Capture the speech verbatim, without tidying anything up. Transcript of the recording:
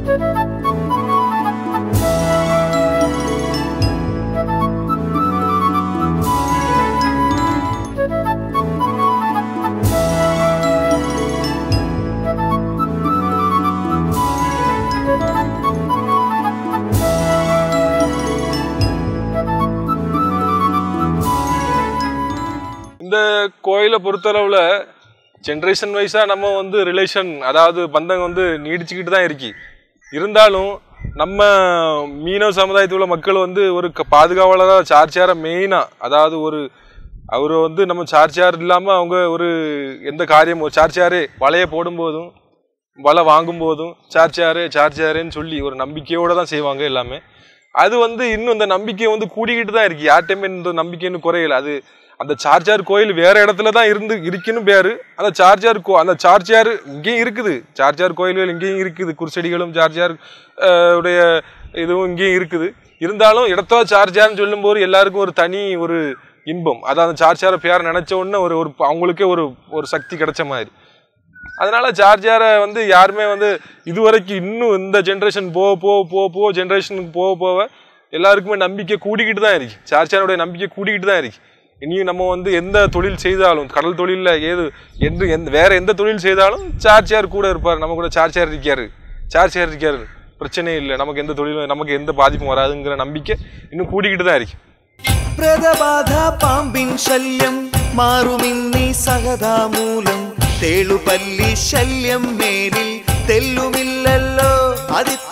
இந்த கோயிலை பொறுத்தளவுல ஜென்ரேஷன் வைஸா நம்ம வந்து ரிலேஷன் அதாவது பந்தம் வந்து நீடிச்சுக்கிட்டு தான் இருக்கு. இருந்தாலும் நம்ம மீனவ சமுதாயத்தில் உள்ள மக்கள் வந்து ஒரு பாதுகாவலராக சார்ஜார மெயினா அதாவது ஒரு அவர் வந்து நம்ம சார்ஜார் இல்லாமல் அவங்க ஒரு எந்த காரியமும் சார்ஜாரே வலையை போடும்போதும் வலை வாங்கும் போதும் சார்ஜாரே சார்ஜாரேன்னு சொல்லி ஒரு நம்பிக்கையோட தான் செய்வாங்க எல்லாமே. அது வந்து இன்னும் இந்த நம்பிக்கை வந்து கூடிக்கிட்டு தான் இருக்கு. யார்ட்டையுமே இந்த நம்பிக்கைன்னு குறையல. அது அந்த சார்ஜார் கோயில் வேற இடத்துல தான் இருந்து இருக்குன்னு பேரு. அந்த சார்ஜார் கோ அந்த சார்ஜார் இங்கேயும் இருக்குது. சார்ஜார் கோயில்கள் இங்கேயும் இருக்குது. குருசடிகளும் சார்ஜார் உடைய இதுவும் இங்கேயும் இருக்குது. இருந்தாலும் இடத்தோ சார்ஜார்னு சொல்லும் போது எல்லாருக்கும் ஒரு தனி ஒரு இன்பம். அதாவது சார்ஜாரை பேர் நினைச்ச உடனே ஒரு ஒரு அவங்களுக்கே ஒரு ஒரு சக்தி கிடைச்ச மாதிரி. அதனால சார்ஜாரை வந்து யாருமே வந்து இதுவரைக்கும் இன்னும் இந்த ஜென்ரேஷன் போக போக போக போக ஜென்ரேஷனுக்கு போக போக எல்லாருக்குமே நம்பிக்கை கூடிக்கிட்டு தான் இருக்கு. சார்ஜாருடைய நம்பிக்கை கூடிக்கிட்டு தான் இருக்கு. இனியும் நம்ம வந்து எந்த தொழில் செய்தாலும் கடல் தொழிலில் ஏது என்று எந்த வேற எந்த தொழில் செய்தாலும் சார்ஜார் கூட இருப்பார். நம்ம கூட சார்ஜார் இருக்காரு சார்ஜார் இருக்காரு பிரச்சனை இல்லை. நமக்கு எந்த தொழிலும் நமக்கு எந்த பாதிப்பும் வராதுங்கிற நம்பிக்கை இன்னும் கூடிக்கிட்டு தான் இருக்கு. பிரதபாத பாம்பின் சல்யம் மாறுமின்னி சகதா மூலம் தேளுபல்லி சல்யம் மேலில் தெல்லுமில்லல்லோ அது